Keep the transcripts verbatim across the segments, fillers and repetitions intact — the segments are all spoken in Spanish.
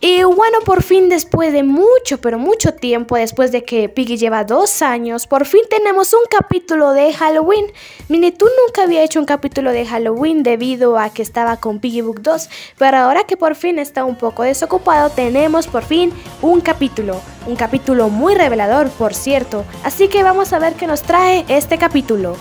Y bueno, por fin después de mucho, pero mucho tiempo, después de que Piggy lleva dos años, por fin tenemos un capítulo de Halloween. Mini, tú nunca había hecho un capítulo de Halloween debido a que estaba con Piggy Book dos, pero ahora que por fin está un poco desocupado, tenemos por fin un capítulo. Un capítulo muy revelador, por cierto. Así que vamos a ver qué nos trae este capítulo.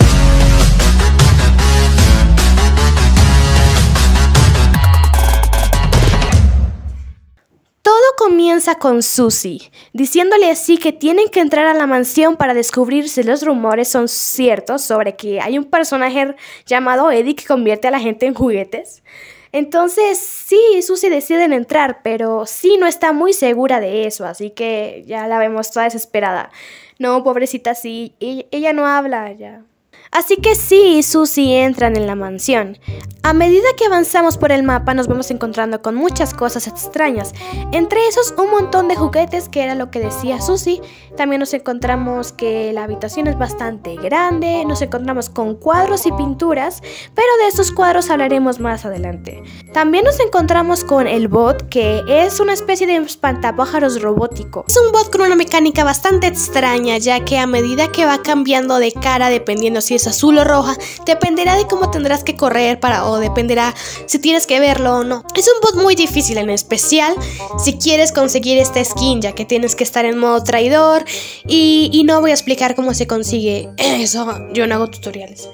Todo comienza con Susie, diciéndole así que tienen que entrar a la mansión para descubrir si los rumores son ciertos sobre que hay un personaje llamado Eddie que convierte a la gente en juguetes. Entonces sí, Susie deciden entrar, pero sí no está muy segura de eso, así que ya la vemos toda desesperada. No, pobrecita, sí, ella no habla ya. Así que sí, Susie entran en la mansión. A medida que avanzamos por el mapa nos vamos encontrando con muchas cosas extrañas. Entre esos un montón de juguetes, que era lo que decía Susie. También nos encontramos que la habitación es bastante grande. Nos encontramos con cuadros y pinturas, pero de estos cuadros hablaremos más adelante. También nos encontramos con el bot, que es una especie de espantapájaros robótico. Es un bot con una mecánica bastante extraña, ya que a medida que va cambiando de cara, dependiendo si es azul o roja, dependerá de cómo tendrás que correr para o dependerá si tienes que verlo o no. Es un bot muy difícil, en especial si quieres conseguir esta skin, ya que tienes que estar en modo traidor y, y no voy a explicar cómo se consigue eso, yo no hago tutoriales.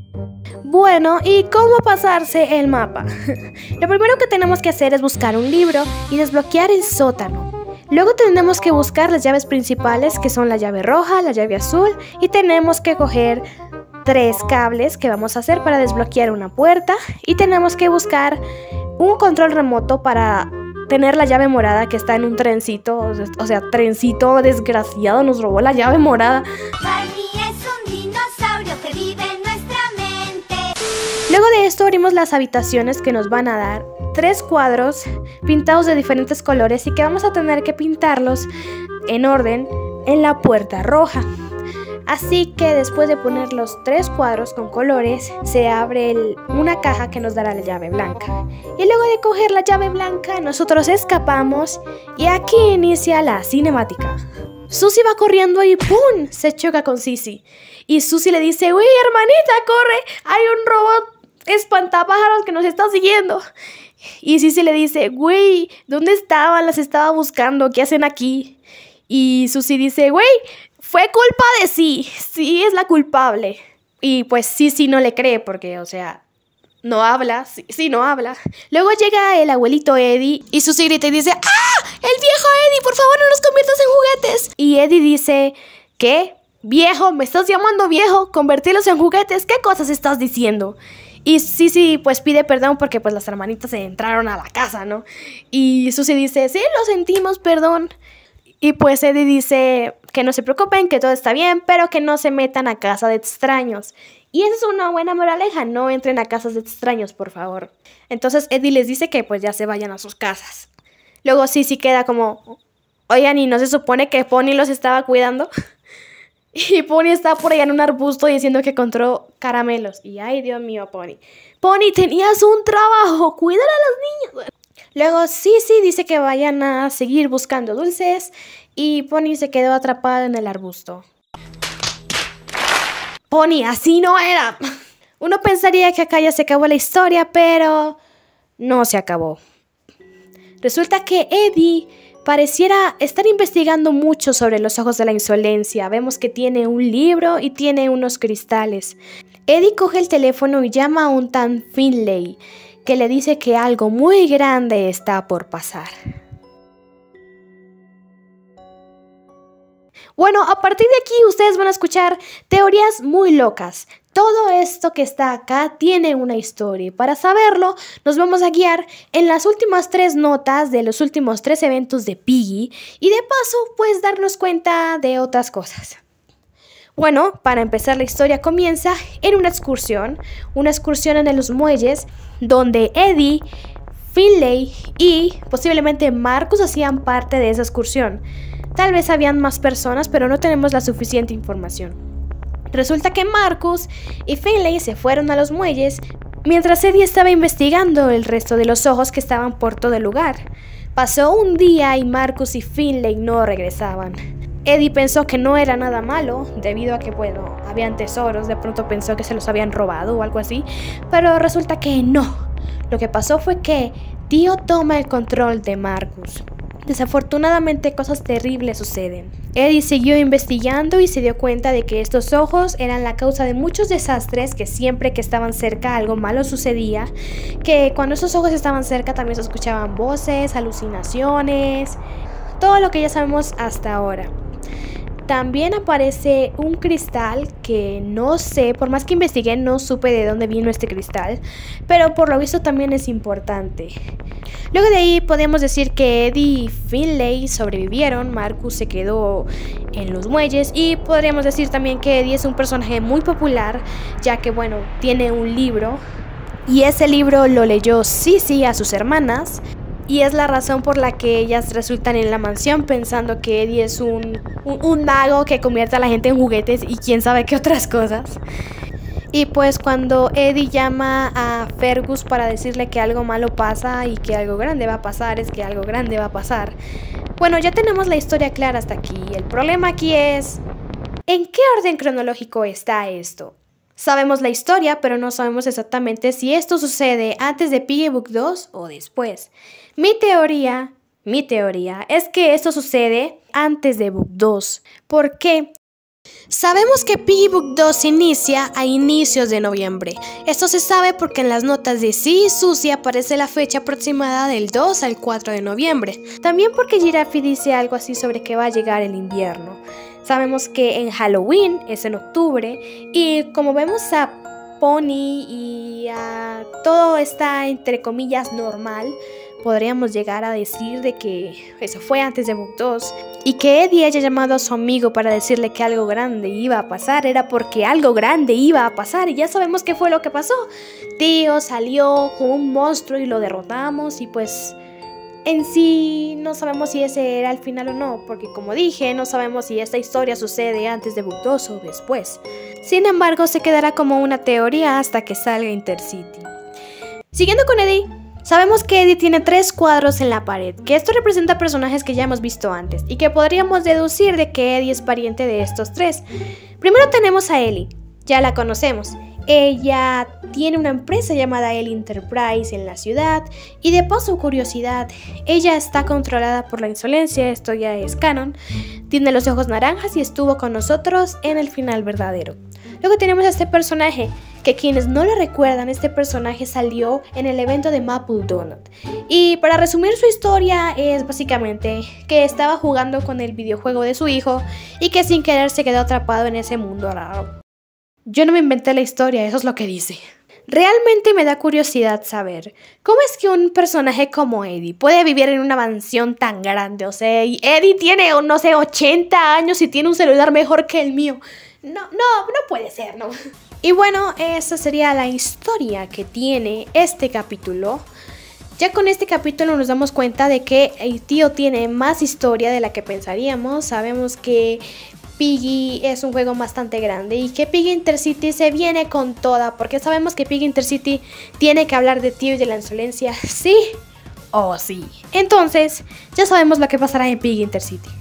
Bueno, ¿y cómo pasarse el mapa? Lo primero que tenemos que hacer es buscar un libro y desbloquear el sótano. Luego tenemos que buscar las llaves principales, que son la llave roja, la llave azul, y tenemos que coger tres cables que vamos a hacer para desbloquear una puerta, y tenemos que buscar un control remoto para tener la llave morada que está en un trencito, o sea, trencito desgraciado nos robó la llave morada. Barney es un dinosaurio que vive en nuestra mente. Luego de esto abrimos las habitaciones, que nos van a dar tres cuadros pintados de diferentes colores y que vamos a tener que pintarlos en orden en la puerta roja. Así que después de poner los tres cuadros con colores, se abre el, una caja que nos dará la llave blanca. Y luego de coger la llave blanca, nosotros escapamos y aquí inicia la cinemática. Susie va corriendo y ¡pum! Se choca con Sissy. Y Susie le dice: ¡Uy, hermanita, corre! Hay un robot espantapájaros que nos está siguiendo. Y Sissy le dice: güey, ¿dónde estaban? Las estaba buscando, ¿qué hacen aquí? Y Susie dice: güey, fue culpa de sí, sí es la culpable. Y pues Sissy no le cree porque, o sea, no habla, sí, sí no habla. Luego llega el abuelito Eddie y Susie grita y dice: ¡ah! ¡El viejo Eddie! ¡Por favor, no los conviertas en juguetes! Y Eddie dice: ¿qué? ¿Viejo? ¿Me estás llamando viejo? ¿Convertirlos en juguetes? ¿Qué cosas estás diciendo? Y Sissy pues pide perdón porque pues las hermanitas entraron a la casa, ¿no? Y Susie dice: sí, lo sentimos, perdón. Y pues Eddie dice que no se preocupen, que todo está bien, pero que no se metan a casa de extraños. Y esa es una buena moraleja, no entren a casas de extraños, por favor. Entonces Eddie les dice que pues ya se vayan a sus casas. Luego Sissy queda como: oigan, ¿y no se supone que Pony los estaba cuidando? Y Pony está por allá en un arbusto diciendo que encontró caramelos. Y ay, Dios mío, Pony. Pony, tenías un trabajo, cuidar a las niñas. Luego Sissy dice que vayan a seguir buscando dulces y Pony se quedó atrapada en el arbusto. Pony, así no era. Uno pensaría que acá ya se acabó la historia, pero no se acabó. Resulta que Eddie pareciera estar investigando mucho sobre los ojos de la insolencia. Vemos que tiene un libro y tiene unos cristales. Eddie coge el teléfono y llama a un tal Finley, que le dice que algo muy grande está por pasar. Bueno, a partir de aquí ustedes van a escuchar teorías muy locas. Todo esto que está acá tiene una historia y para saberlo nos vamos a guiar en las últimas tres notas de los últimos tres eventos de Piggy y de paso pues darnos cuenta de otras cosas. Bueno, para empezar la historia comienza en una excursión, una excursión en los muelles donde Eddie, Finley y posiblemente Marcus hacían parte de esa excursión. Tal vez habían más personas, pero no tenemos la suficiente información. Resulta que Marcus y Finley se fueron a los muelles mientras Eddie estaba investigando el resto de los ojos que estaban por todo el lugar. Pasó un día y Marcus y Finley no regresaban. Eddie pensó que no era nada malo, debido a que, bueno, habían tesoros, de pronto pensó que se los habían robado o algo así, pero resulta que no. Lo que pasó fue que Tío toma el control de Marcus. Desafortunadamente cosas terribles suceden. Eddie siguió investigando y se dio cuenta de que estos ojos eran la causa de muchos desastres, que siempre que estaban cerca algo malo sucedía, que cuando esos ojos estaban cerca también se escuchaban voces, alucinaciones, todo lo que ya sabemos hasta ahora. También aparece un cristal que no sé, por más que investigué no supe de dónde vino este cristal, pero por lo visto también es importante. Luego de ahí podemos decir que Eddie y Finley sobrevivieron, Marcus se quedó en los muelles y podríamos decir también que Eddie es un personaje muy popular, ya que bueno, tiene un libro y ese libro lo leyó Sissy a sus hermanas. Y es la razón por la que ellas resultan en la mansión pensando que Eddie es un, un, un mago que convierte a la gente en juguetes y quién sabe qué otras cosas. Y pues cuando Eddie llama a Fergus para decirle que algo malo pasa y que algo grande va a pasar, es que algo grande va a pasar. Bueno, ya tenemos la historia clara hasta aquí. El problema aquí es, ¿en qué orden cronológico está esto? Sabemos la historia, pero no sabemos exactamente si esto sucede antes de Piggy Book dos o después. Mi teoría, mi teoría es que esto sucede antes de Book dos. ¿Por qué? Sabemos que Piggy Book dos inicia a inicios de noviembre. Esto se sabe porque en las notas de Sí y Susie aparece la fecha aproximada del dos al cuatro de noviembre. También porque Giraffe dice algo así sobre que va a llegar el invierno. Sabemos que en Halloween es en octubre y como vemos a Pony y a todo está entre comillas normal, podríamos llegar a decir de que eso fue antes de Book dos y que Eddie haya llamado a su amigo para decirle que algo grande iba a pasar era porque algo grande iba a pasar y ya sabemos qué fue lo que pasó. Tío salió con un monstruo y lo derrotamos y pues en sí no sabemos si ese era el final o no, porque como dije, no sabemos si esta historia sucede antes de Book dos o después. Sin embargo, se quedará como una teoría hasta que salga Intercity. Siguiendo con Eddie, sabemos que Eddie tiene tres cuadros en la pared, que esto representa personajes que ya hemos visto antes y que podríamos deducir de que Eddie es pariente de estos tres. Primero tenemos a Ellie, ya la conocemos. Ella tiene una empresa llamada Ellie Enterprise en la ciudad y de paso curiosidad, ella está controlada por la insolencia, esto ya es canon, tiene los ojos naranjas y estuvo con nosotros en el final verdadero. Luego tenemos a este personaje, que quienes no lo recuerdan, este personaje salió en el evento de Maple Donut. Y para resumir su historia es básicamente que estaba jugando con el videojuego de su hijo y que sin querer se quedó atrapado en ese mundo raro. Yo no me inventé la historia, eso es lo que dice. Realmente me da curiosidad saber cómo es que un personaje como Eddie puede vivir en una mansión tan grande. O sea, y Eddie tiene, no sé, ochenta años y tiene un celular mejor que el mío. No, no, no puede ser, ¿no? Y bueno, esa sería la historia que tiene este capítulo. Ya con este capítulo nos damos cuenta de que el tío tiene más historia de la que pensaríamos. Sabemos que Piggy es un juego bastante grande y que Piggy Intercity se viene con toda, porque sabemos que Piggy Intercity tiene que hablar de tío y de la insolencia, sí o sí. Entonces, ya sabemos lo que pasará en Piggy Intercity.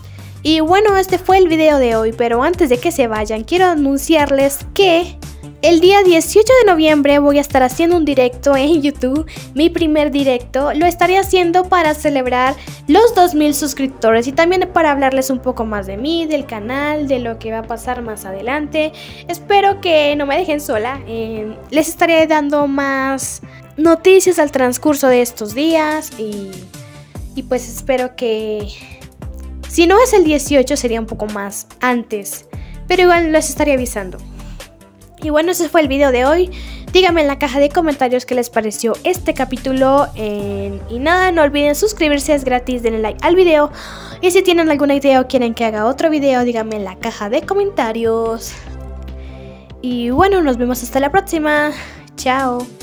Y bueno, este fue el video de hoy, pero antes de que se vayan, quiero anunciarles que el día dieciocho de noviembre voy a estar haciendo un directo en YouTube, mi primer directo. Lo estaré haciendo para celebrar los dos mil suscriptores y también para hablarles un poco más de mí, del canal, de lo que va a pasar más adelante. Espero que no me dejen sola, eh, les estaré dando más noticias al transcurso de estos días y, y pues espero que, si no es el dieciocho, sería un poco más antes, pero igual les estaré avisando. Y bueno, ese fue el video de hoy. Díganme en la caja de comentarios qué les pareció este capítulo. Eh, y nada, no olviden suscribirse, es gratis, denle like al video. Y si tienen alguna idea o quieren que haga otro video, díganme en la caja de comentarios. Y bueno, nos vemos hasta la próxima. Chao.